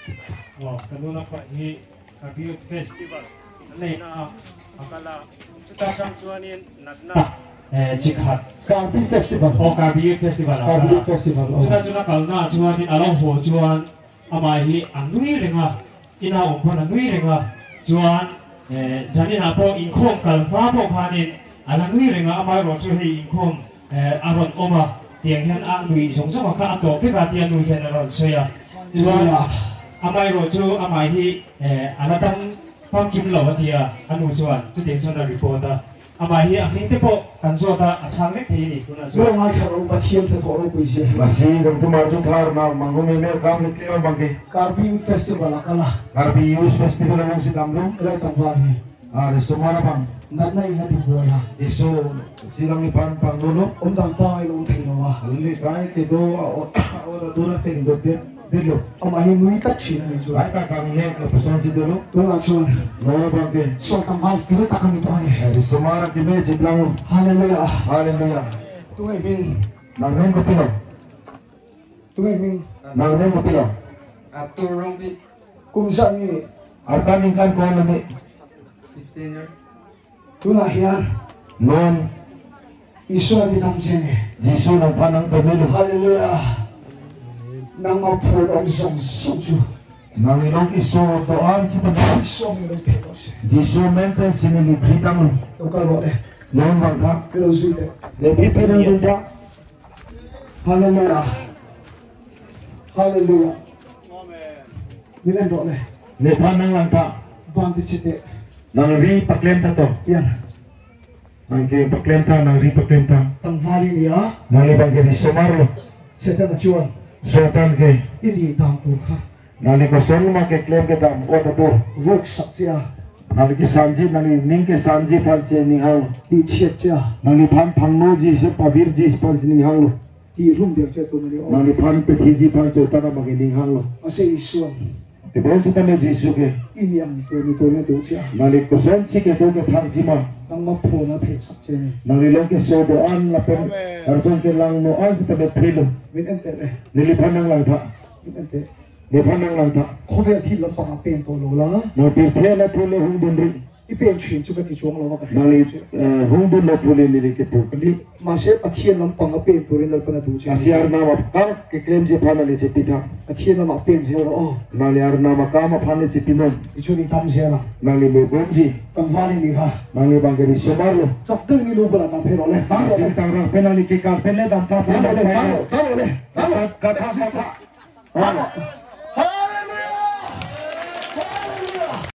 kanuna pa hi Kabiyut Festival. Nay na akala kita sang chuanin nagna jikhat Karbi Festival. Kabiyut Festival. Karbi Festival. Kita kalna chuanin along ho chuan amai hi anui renga ina umpon anui renga chuan janin apo inkhom kalfa po khanin anui renga amai ro chu hi inkhom aron oma tiang hian a nui song song kha ato pe ka tiang nui hian aron soya chuan amai ro chu amai hi anatang pam kim lo watia anu chuan tu tiang chuan reporta amai hi aming te po kan zota achang le thei ni tuna chu Lo ngai kharo pathiam te thoro puisi. Masih dong tu marju thar na mangumi me kam ni klima bangke. Karbi Festival akala. Karbi Youth Festival ang si Damlo. Rai tamwani. Ari sumara bang. Natna ina ti boya. Isu silang ni pan pang dulu. Dang pa ai lo thei no wa. Alli kai ke do ora dura teng do te dilo. Amahi nui ta thina ni chu. Ai ka kami ne na person si dulu. Tu na chuan. Nora bangke. So tamwai fil ta kan to ai. Ari sumara ki me jiblang. Hallelujah. Hallelujah. Tu ai min. Nang nem ko pilo. Tu ai min. Nang nem ko pilo. Turong bit Kum sa ni. Arkan ingkan ko ano ni. 15 years. Tu na hian. Non Isu di tam chene. Jisu nang panang pemilu. Hallelujah. Nang ma phur on song song chu. Nang ilong isu doan si tabi. Song ni pe ko se. Jisu mente sinilibritang Tu ka lo le. non bangka. Pero su de. Lebih pirang dinta. Hallelujah. Hallelujah. Milan do le. Ne panang lanta. Banti chite. Nang ri paklem ta to. Yan. Nang ke paklem ta nang ri paklem ta. Tang vali ni a. Nang ibang ke di somarlo. Seta na chuan. Sotan ke. Ili tang tu kha. Nang li koson ma ke klem ke tam o ta tur. Work sak chia. Nang li ki sanji nang li ning ke sanji pan se ning hang. Di chiat chia. Nang li pan phangno ji se pavir ji pan se ning hang lo. Di room der che tu ni o. Nang li pan pe thi ji pan se utara ma ke ning hang lo. Ase isuan. Te bon se tane Jisu ke. Ini yang tu ni tu tu chia. Nang li koson si ke to ke thang ji ma. Nang ma pho na phe sak che ni. Nang li long ke so do an la pen. Arjun ke lang no an se tabe prilo. Min ente le. Nili panang lang tha. Min ente. Ne panang lang tha. Ko ve thi lam pa pen to lo la. Nang pi the la thule hung dun ri. I pen chin chu ka ti chuang lo ka. Nang li hung dun la thule ni ri ke pu kali. Ma se pathian lam pa pen to rin dal pa na tu chia. Asiar na ma ka ke klem je phana le je pitha. Pathian lam pen se ro o. Nang li ar na ma ka ma phane je pinon. I chu ni tam se la. Nang li me bom ji. Tang vali ni ha. Nang li bang ke ri somarlo. Chak dang ni lo ba na phe ro le. Tang lo Asin tang rang penali ke ka penle dam tha le. Tang lo le. Tang lo le. ka tha.